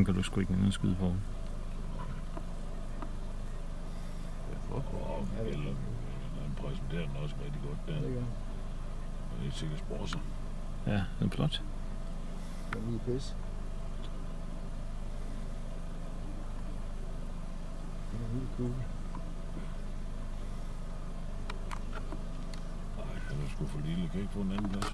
Ham kan du sgu ikke inde og skyde på. Han præsenterer den også rigtig godt der. Det gør. Det er sikkert sporser. Ja, det er flot. Det er lige pis. Det er helt cool. Nej, han er sgu for lille. Kan ikke få en anden plads.